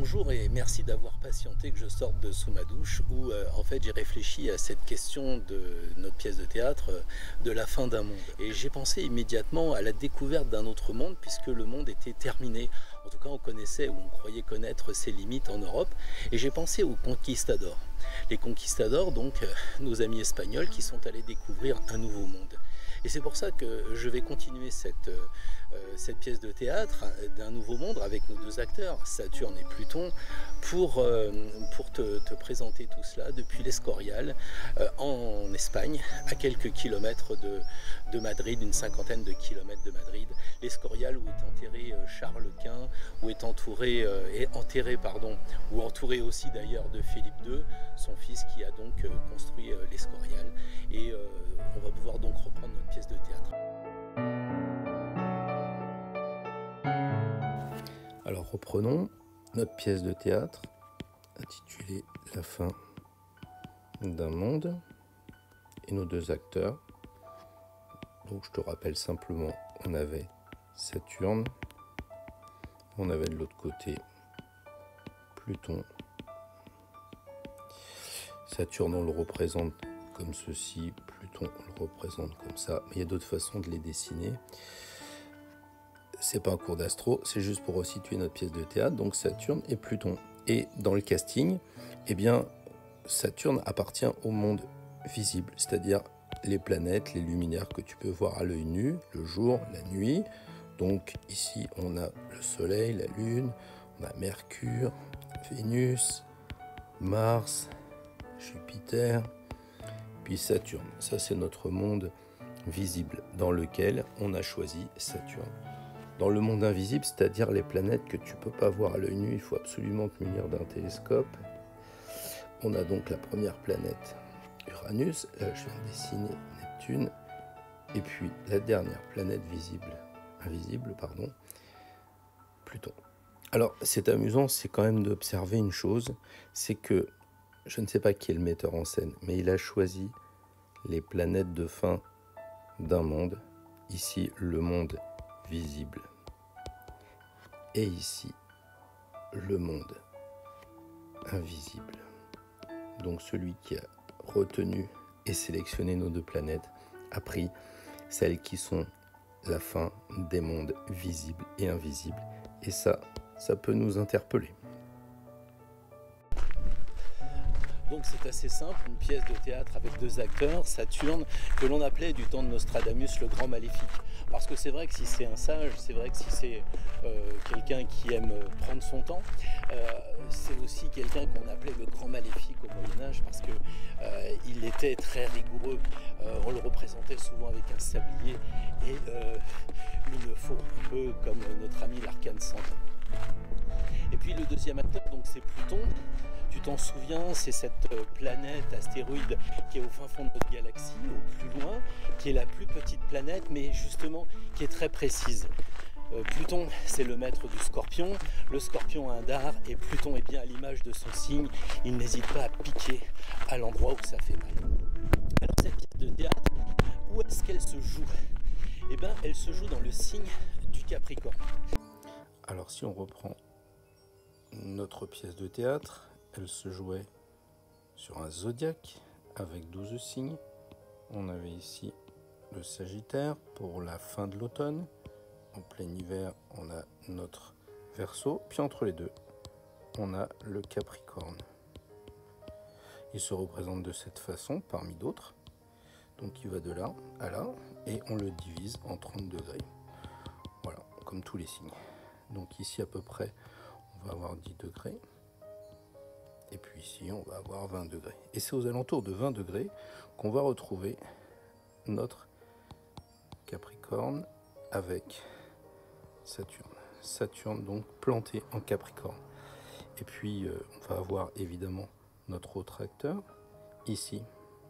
Bonjour et merci d'avoir patienté que je sorte de sous ma douche où en fait j'ai réfléchi à cette question de notre pièce de théâtre de la fin d'un monde. Et j'ai pensé immédiatement à la découverte d'un autre monde puisque le monde était terminé. En tout cas on connaissait ou on croyait connaître ses limites en Europe. Et j'ai pensé aux conquistadors. Les conquistadors, donc nos amis espagnols qui sont allés découvrir un nouveau monde. Et c'est pour ça que je vais continuer cette pièce de théâtre d'un nouveau monde avec nos deux acteurs, Saturne et Pluton, pour te présenter tout cela depuis l'Escorial en Espagne, à quelques kilomètres de Madrid, une cinquantaine de kilomètres de Madrid. L'Escorial où est enterré Charles Quint, où est entouré aussi d'ailleurs de Philippe II, son fils qui a donc construit l'Escorial. Et on va pouvoir donc reprendre notre pièce de théâtre. Alors reprenons notre pièce de théâtre intitulée La fin d'un monde et nos deux acteurs. Donc je te rappelle simplement, on avait Saturne, on avait de l'autre côté Pluton. Saturne on le représente comme ceci, Pluton on le représente comme ça, mais il y a d'autres façons de les dessiner. C'est pas un cours d'astro, c'est juste pour resituer notre pièce de théâtre, donc Saturne et Pluton. Et dans le casting, eh bien, Saturne appartient au monde visible, c'est-à-dire les planètes, les luminaires que tu peux voir à l'œil nu, le jour, la nuit. Donc ici, on a le Soleil, la Lune, on a Mercure, Vénus, Mars, Jupiter, puis Saturne. Ça, c'est notre monde visible dans lequel on a choisi Saturne. Dans le monde invisible, c'est-à-dire les planètes que tu ne peux pas voir à l'œil nu, il faut absolument te munir d'un télescope. On a donc la première planète, Uranus, là je viens de dessiner Neptune, et puis la dernière planète invisible, Pluton. Alors c'est amusant, c'est quand même d'observer une chose, c'est que, je ne sais pas qui est le metteur en scène, mais il a choisi les planètes de fin d'un monde, ici le monde visible. Et ici, le monde invisible. Donc celui qui a retenu et sélectionné nos deux planètes a pris celles qui sont la fin des mondes visibles et invisibles. Et ça peut nous interpeller. Donc c'est assez simple, une pièce de théâtre avec deux acteurs, Saturne, que l'on appelait du temps de Nostradamus le grand maléfique. Parce que c'est vrai que si c'est un sage, c'est vrai que si c'est quelqu'un qui aime prendre son temps, c'est aussi quelqu'un qu'on appelait le grand maléfique au Moyen-Âge parce qu'il était très rigoureux. On le représentait souvent avec un sablier et une faux, un peu comme notre ami l'arcane Santa. Et puis le deuxième acteur, donc c'est Pluton. Tu t'en souviens, c'est cette planète astéroïde qui est au fin fond de notre galaxie, au plus loin, qui est la plus petite planète, mais justement qui est très précise. Pluton, c'est le maître du Scorpion. Le Scorpion a un dard et Pluton est bien à l'image de son signe. Il n'hésite pas à piquer à l'endroit où ça fait mal. Alors cette pièce de théâtre, où est-ce qu'elle se joue? Eh bien, elle se joue dans le signe du Capricorne. Alors si on reprend notre pièce de théâtre, elle se jouait sur un zodiaque avec 12 signes. On avait ici le Sagittaire pour la fin de l'automne. En plein hiver, on a notre Verseau. Puis entre les deux, on a le Capricorne. Il se représente de cette façon parmi d'autres. Donc il va de là à là et on le divise en 30 degrés. Voilà, comme tous les signes. Donc ici à peu près, on va avoir 10 degrés. Et puis ici, on va avoir 20 degrés. Et c'est aux alentours de 20 degrés qu'on va retrouver notre Capricorne avec Saturne. Saturne donc planté en Capricorne. Et puis, on va avoir évidemment notre autre acteur, ici,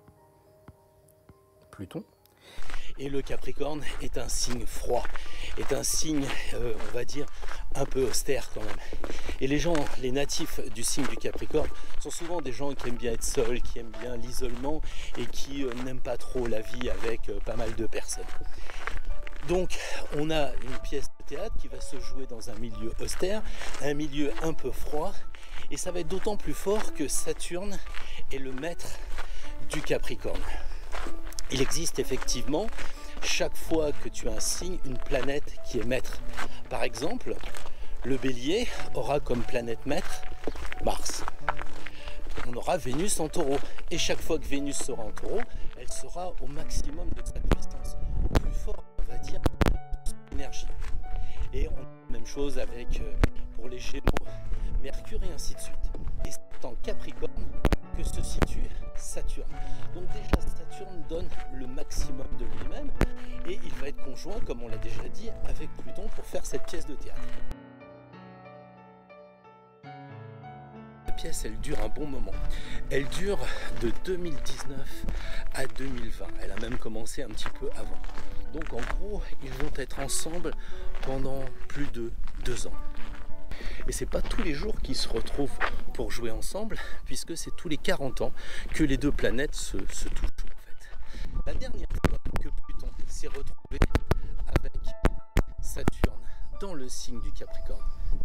Pluton. Et le Capricorne est un signe froid, est un signe, on va dire, un peu austère quand même. Et les gens, les natifs du signe du Capricorne, sont souvent des gens qui aiment bien être seuls, qui aiment bien l'isolement et qui n'aiment pas trop la vie avec pas mal de personnes. Donc on a une pièce de théâtre qui va se jouer dans un milieu austère, un milieu un peu froid, et ça va être d'autant plus fort que Saturne est le maître du Capricorne. Il existe effectivement, chaque fois que tu as un signe, une planète qui est maître. Par exemple, le Bélier aura comme planète maître Mars. On aura Vénus en Taureau. Et chaque fois que Vénus sera en Taureau, elle sera au maximum de sa puissance, au plus fort, on va dire, de son énergie. Et on a la même chose avec, pour les Gémeaux, Mercure et ainsi de suite. Et c'est en Capricorne que se situe Saturne. Donc déjà, Saturne donne le maximum de lui-même et il va être conjoint, comme on l'a déjà dit, avec Pluton pour faire cette pièce de théâtre. La pièce, elle dure un bon moment. Elle dure de 2019 à 2020. Elle a même commencé un petit peu avant. Donc en gros, ils vont être ensemble pendant plus de 2 ans. Et c'est pas tous les jours qu'ils se retrouvent pour jouer ensemble, puisque c'est tous les 40 ans que les deux planètes se touchent en fait. La dernière fois que Pluton s'est retrouvé avec Saturne dans le signe du Capricorne,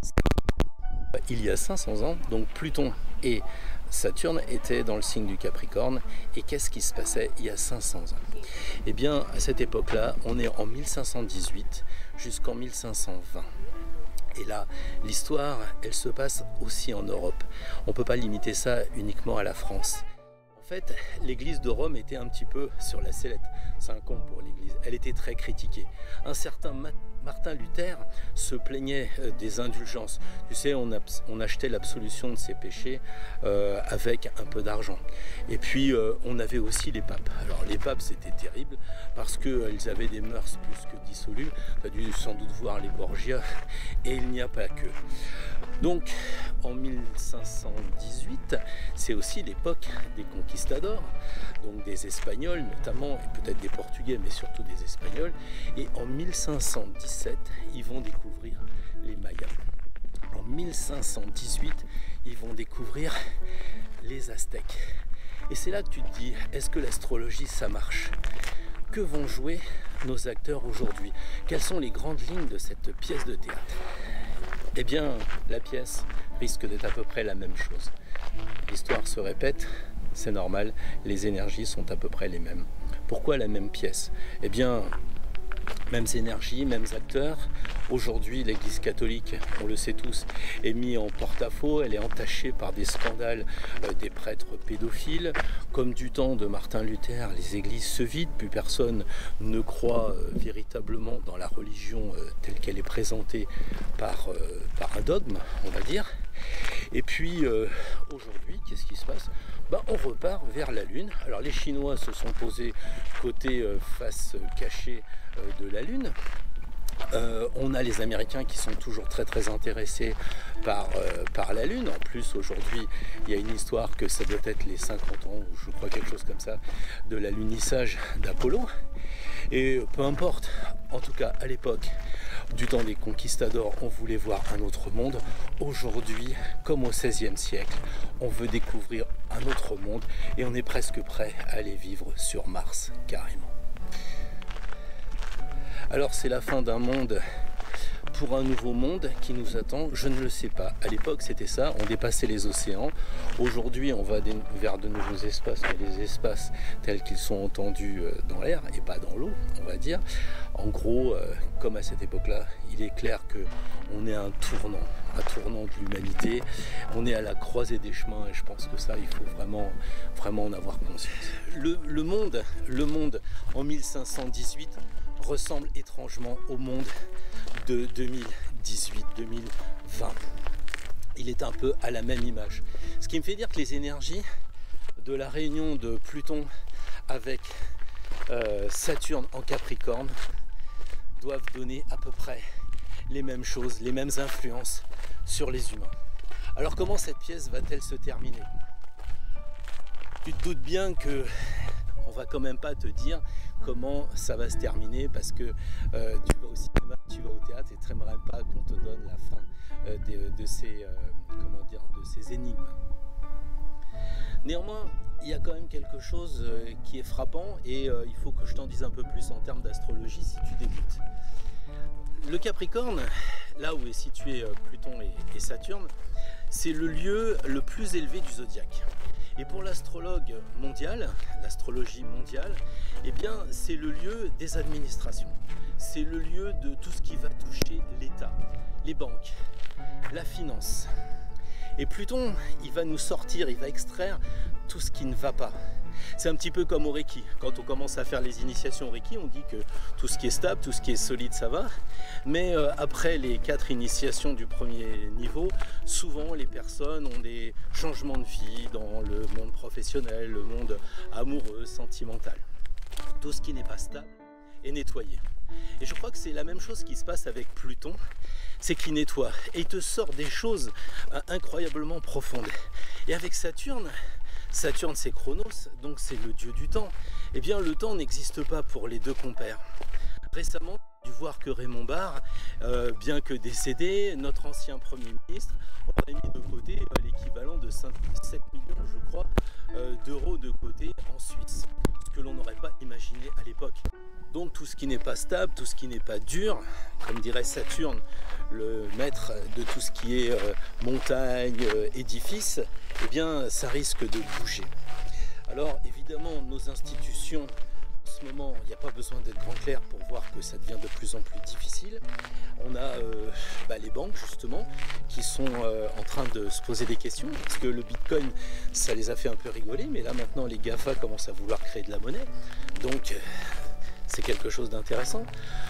il y a 500 ans, donc Pluton et Saturne étaient dans le signe du Capricorne. Et qu'est-ce qui se passait il y a 500 ans? Eh bien, à cette époque-là, on est en 1518 jusqu'en 1520. Et là, l'histoire, elle se passe aussi en Europe. On ne peut pas limiter ça uniquement à la France. En fait, l'église de Rome était un petit peu sur la sellette. C'est un con pour l'église. Elle était très critiquée. Un certain Martin Luther se plaignait des indulgences. Tu sais, on achetait l'absolution de ses péchés avec un peu d'argent. Et puis, on avait aussi les papes. Alors, les papes, c'était terrible parce qu'ils avaient des mœurs plus que dissolues. Tu as dû sans doute voir les Borgia. Et il n'y a pas que. Donc, en 1518, c'est aussi l'époque des conquistadors, donc des Espagnols notamment, et peut-être des Portugais, mais surtout des Espagnols. Et en 1517, ils vont découvrir les Mayas. En 1518, ils vont découvrir les Aztèques. Et c'est là que tu te dis, est-ce que l'astrologie, ça marche? Que vont jouer nos acteurs aujourd'hui? Quelles sont les grandes lignes de cette pièce de théâtre? Eh bien, la pièce risque d'être à peu près la même chose. L'histoire se répète, c'est normal, les énergies sont à peu près les mêmes. Pourquoi la même pièce? Eh bien, mêmes énergies, mêmes acteurs. Aujourd'hui, l'Église catholique, on le sait tous, est mise en porte-à-faux. Elle est entachée par des scandales des prêtres pédophiles. Comme du temps de Martin Luther, les églises se vident, plus personne ne croit véritablement dans la religion telle qu'elle est présentée par un dogme, on va dire. Et puis aujourd'hui, qu'est-ce qui se passe? On repart vers la Lune. Alors les Chinois se sont posés côté face cachée de la Lune. On a les Américains qui sont toujours très intéressés par la Lune. En plus, aujourd'hui, il y a une histoire que ça doit être les 50 ans, ou je crois quelque chose comme ça, de l'alunissage d'Apollo. Et peu importe, en tout cas à l'époque du temps des conquistadors, on voulait voir un autre monde. Aujourd'hui, comme au XVIe siècle, on veut découvrir un autre monde et on est presque prêt à aller vivre sur Mars, carrément. Alors c'est la fin d'un monde pour un nouveau monde qui nous attend, je ne le sais pas. À l'époque c'était ça, on dépassait les océans. Aujourd'hui on va vers de nouveaux espaces, mais les espaces tels qu'ils sont entendus dans l'air et pas dans l'eau, on va dire. En gros, comme à cette époque-là, il est clair qu'on est à un tournant de l'humanité. On est à la croisée des chemins et je pense que ça, il faut vraiment en avoir conscience. Le monde en 1518 ressemble étrangement au monde de 2018-2020. Il est un peu à la même image. Ce qui me fait dire que les énergies de la réunion de Pluton avec Saturne en Capricorne doivent donner à peu près les mêmes choses, les mêmes influences sur les humains. Alors comment cette pièce va-t-elle se terminer? Tu te doutes bien que on va quand même pas te dire comment ça va se terminer parce que tu vas au cinéma, tu vas au théâtre et tu n'aimerais pas qu'on te donne la fin de ces énigmes. Néanmoins, il y a quand même quelque chose qui est frappant et il faut que je t'en dise un peu plus en termes d'astrologie si tu débutes. Le Capricorne, là où est situé Pluton et Saturne, c'est le lieu le plus élevé du zodiaque. Et pour l'astrologue mondial, l'astrologie mondiale, eh bien c'est le lieu des administrations. C'est le lieu de tout ce qui va toucher l'État, les banques, la finance. Et Pluton, il va nous sortir, il va extraire tout ce qui ne va pas. C'est un petit peu comme au Reiki. Quand on commence à faire les initiations au Reiki, on dit que tout ce qui est stable, tout ce qui est solide, ça va. Mais après les 4 initiations du premier niveau, souvent les personnes ont des changements de vie dans le monde professionnel, le monde amoureux, sentimental. Tout ce qui n'est pas stable est nettoyé. Et je crois que c'est la même chose qui se passe avec Pluton, c'est qu'il nettoie et il te sort des choses incroyablement profondes. Et avec Saturne, Saturne c'est Chronos, donc c'est le dieu du temps. Eh bien le temps n'existe pas pour les deux compères. Récemment, j'ai dû voir que Raymond Barre, bien que décédé, notre ancien Premier ministre, aurait mis de côté l'équivalent de 7 millions, je crois, d'euros de côté en Suisse. Ce que l'on n'aurait pas imaginé à l'époque. Donc tout ce qui n'est pas stable, tout ce qui n'est pas dur, comme dirait Saturne, le maître de tout ce qui est montagne, édifice, eh bien ça risque de bouger. Alors évidemment nos institutions, en ce moment il n'y a pas besoin d'être grand clair pour voir que ça devient de plus en plus difficile. On a les banques justement qui sont en train de se poser des questions parce que le Bitcoin ça les a fait un peu rigoler, mais là maintenant les GAFA commencent à vouloir créer de la monnaie. Donc c'est quelque chose d'intéressant.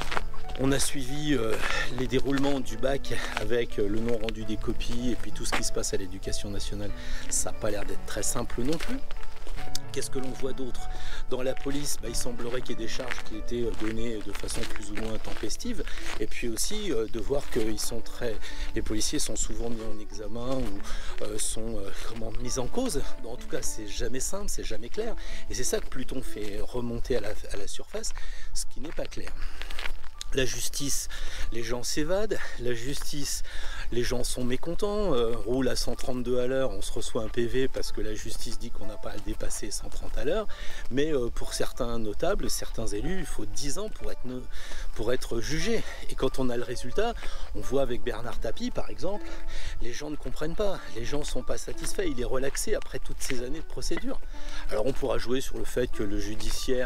On a suivi les déroulements du bac avec le non rendu des copies et puis tout ce qui se passe à l'éducation nationale. Ça n'a pas l'air d'être très simple non plus. Qu'est-ce que l'on voit d'autre? Dans la police, il semblerait qu'il y ait des charges qui étaient données de façon plus ou moins tempestive. Et puis aussi de voir que les policiers sont souvent mis en examen ou sont mis en cause. En tout cas, c'est jamais simple, c'est jamais clair. Et c'est ça que Pluton fait remonter à la surface, ce qui n'est pas clair. La justice, les gens s'évadent. La justice, les gens sont mécontents. Roule à 132 à l'heure, on se reçoit un PV parce que la justice dit qu'on n'a pas à le dépasser 130 à l'heure. Mais pour certains notables, certains élus, il faut 10 ans pour être jugé. Et quand on a le résultat, on voit avec Bernard Tapie par exemple, les gens ne comprennent pas. Les gens ne sont pas satisfaits. Il est relaxé après toutes ces années de procédure. Alors on pourra jouer sur le fait que le judiciaire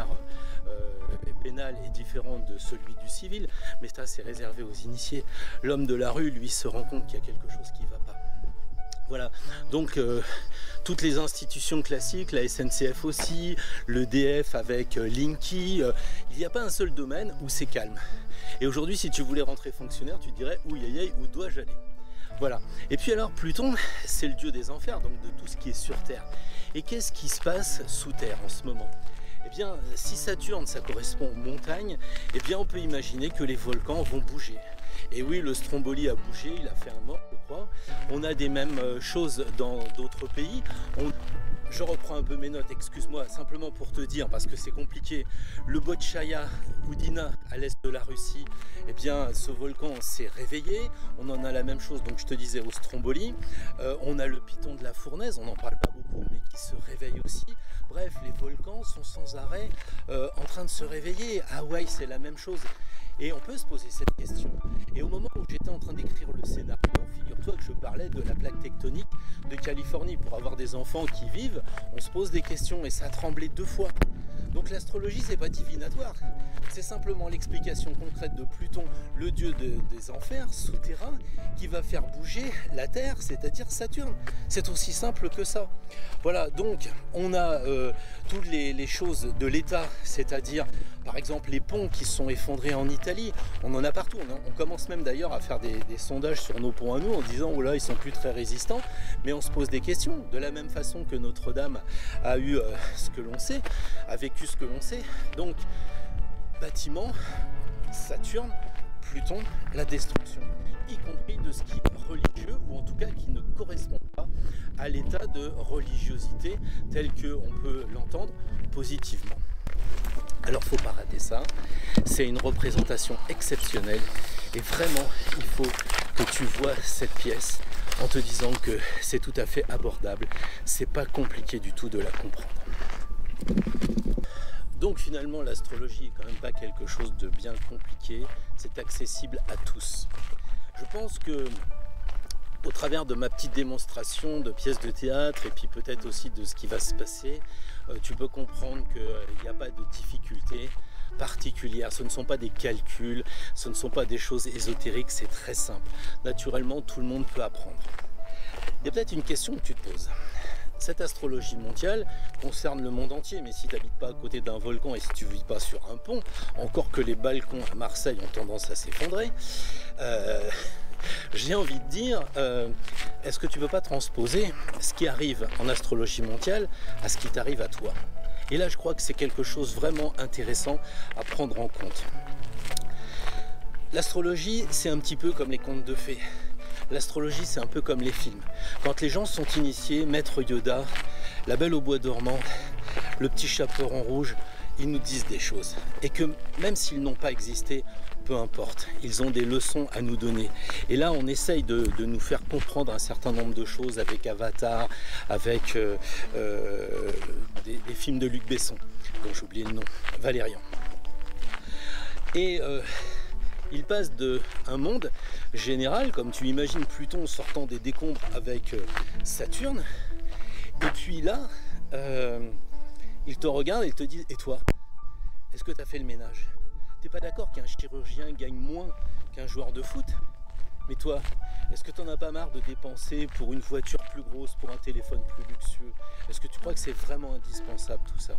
pénal est différent de celui du civil, mais ça c'est réservé aux initiés. L'homme de la rue, lui, se rend compte qu'il y a quelque chose qui ne va pas. Voilà, donc toutes les institutions classiques, la SNCF aussi, le DF avec Linky, il n'y a pas un seul domaine où c'est calme. Et aujourd'hui, si tu voulais rentrer fonctionnaire, tu te dirais, ouïe aïe aïe, où dois-je aller? Voilà. Et puis alors, Pluton, c'est le dieu des enfers, donc de tout ce qui est sur Terre. Et qu'est-ce qui se passe sous Terre en ce moment? Eh bien, si Saturne, ça correspond aux montagnes, eh bien, on peut imaginer que les volcans vont bouger. Et oui, le Stromboli a bougé, il a fait un mort, je crois. On a des mêmes choses dans d'autres pays. Je reprends un peu mes notes, excuse-moi, simplement pour te dire, parce que c'est compliqué. Le Bolchaïa Oudina, à l'est de la Russie, eh bien, ce volcan s'est réveillé. On en a la même chose, donc je te disais, au Stromboli. On a le Piton de la Fournaise, on n'en parle pas beaucoup, mais qui se réveille aussi. Bref, les volcans sont sans arrêt en train de se réveiller. À Hawaï, c'est la même chose. Et on peut se poser cette question. Et au moment où j'étais en train d'écrire le scénario, figure-toi que je parlais de la plaque tectonique de Californie. Pour avoir des enfants qui vivent, on se pose des questions et ça a tremblé 2 fois. Donc l'astrologie, c'est pas divinatoire. C'est simplement l'explication concrète de Pluton, le dieu des enfers souterrains, qui va faire bouger la Terre, c'est-à-dire Saturne. C'est aussi simple que ça. Voilà, donc on a toutes les choses de l'État, c'est-à-dire par exemple les ponts qui sont effondrés en Italie. On en a partout. On commence même d'ailleurs à faire des sondages sur nos ponts à nous en disant oh là, ils sont plus très résistants. Mais on se pose des questions. De la même façon que Notre-Dame a eu ce que l'on sait, a vécu ce que l'on sait. Donc bâtiment, Saturne, Pluton, la destruction, y compris de ce qui est religieux ou en tout cas qui ne correspond pas à l'état de religiosité tel qu'on peut l'entendre positivement. Alors faut pas rater ça, c'est une représentation exceptionnelle et vraiment il faut que tu vois cette pièce en te disant que c'est tout à fait abordable, c'est pas compliqué du tout de la comprendre. Donc finalement l'astrologie est quand même pas quelque chose de bien compliqué, c'est accessible à tous. Je pense que au travers de ma petite démonstration de pièces de théâtre et puis peut-être aussi de ce qui va se passer, tu peux comprendre qu'il n'y a pas de difficulté particulière, ce ne sont pas des calculs, ce ne sont pas des choses ésotériques, c'est très simple. Naturellement, tout le monde peut apprendre. Il y a peut-être une question que tu te poses. Cette astrologie mondiale concerne le monde entier, mais si tu n'habites pas à côté d'un volcan et si tu ne vis pas sur un pont, encore que les balcons à Marseille ont tendance à s'effondrer, j'ai envie de dire, est-ce que tu ne peux pas transposer ce qui arrive en astrologie mondiale à ce qui t'arrive à toi? Et là, je crois que c'est quelque chose vraiment intéressant à prendre en compte. L'astrologie, c'est un petit peu comme les contes de fées. L'astrologie, c'est un peu comme les films. Quand les gens sont initiés, Maître Yoda, la Belle au bois dormant, le petit chaperon rouge, ils nous disent des choses. Et que même s'ils n'ont pas existé, peu importe, ils ont des leçons à nous donner. Et là, on essaye de nous faire comprendre un certain nombre de choses avec Avatar, avec des films de Luc Besson, dont j'ai oublié le nom, Valérian. Et il passe d'un monde général, comme tu imagines Pluton sortant des décombres avec Saturne, et puis là, il te regarde et il te dit « Et toi, est-ce que tu as fait le ménage ? T'es pas d'accord qu'un chirurgien gagne moins qu'un joueur de foot ? Mais toi, est-ce que tu n'en as pas marre de dépenser pour une voiture plus grosse, pour un téléphone plus luxueux ? Est-ce que tu crois que c'est vraiment indispensable tout ça ?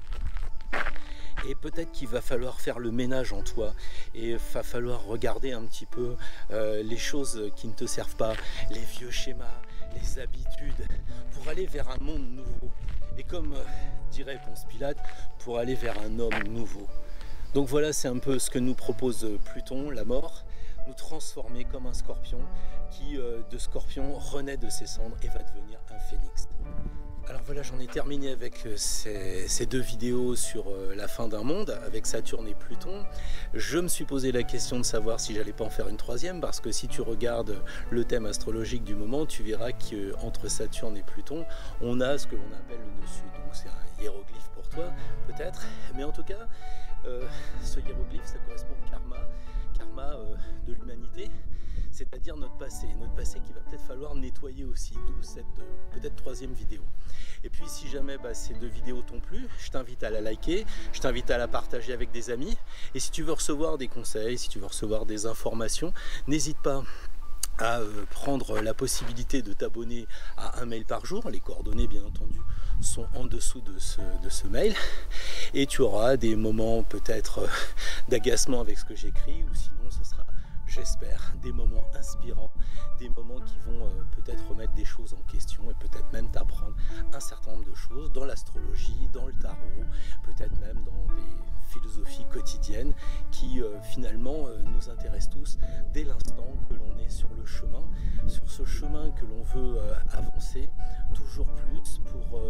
Et peut-être qu'il va falloir faire le ménage en toi et il va falloir regarder un petit peu les choses qui ne te servent pas, les vieux schémas, les habitudes, pour aller vers un monde nouveau. Et comme dirait Ponce Pilate, pour aller vers un homme nouveau. Donc voilà, c'est un peu ce que nous propose Pluton, la mort, nous transformer comme un scorpion qui, de scorpion, renaît de ses cendres et va devenir un phénix. Alors voilà, j'en ai terminé avec ces deux vidéos sur la fin d'un monde, avec Saturne et Pluton. Je me suis posé la question de savoir si j'allais pas en faire une troisième, parce que si tu regardes le thème astrologique du moment, tu verras qu'entre Saturne et Pluton, on a ce que l'on appelle le nœud sud. Donc c'est un hiéroglyphe pour toi, peut-être. Mais en tout cas, ce hiéroglyphe, ça correspond au karma de l'humanité. C'est-à-dire notre passé qu'il va peut-être falloir nettoyer aussi, d'où cette peut-être troisième vidéo. Et puis si jamais ces deux vidéos t'ont plu, je t'invite à la liker, je t'invite à la partager avec des amis, et si tu veux recevoir des conseils, si tu veux recevoir des informations, n'hésite pas à prendre la possibilité de t'abonner à un mail par jour, les coordonnées bien entendu sont en dessous de ce mail, et tu auras des moments peut-être d'agacement avec ce que j'écris, ou sinon ce sera, j'espère, des moments inspirants, des moments qui vont peut-être remettre des choses en question et peut-être même t'apprendre un certain nombre de choses dans l'astrologie, dans le tarot, peut-être même dans des philosophies quotidiennes qui finalement nous intéressent tous dès l'instant que l'on est sur le chemin, sur ce chemin que l'on veut avancer toujours plus pour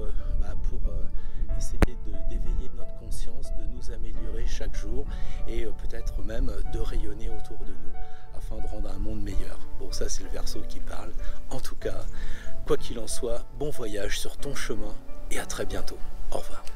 essayer d'éveiller notre conscience, de nous améliorer chaque jour et peut-être même de rayonner autour de nous afin de rendre un monde meilleur. Bon, ça c'est le Verseau qui parle. En tout cas, quoi qu'il en soit, bon voyage sur ton chemin et à très bientôt. Au revoir.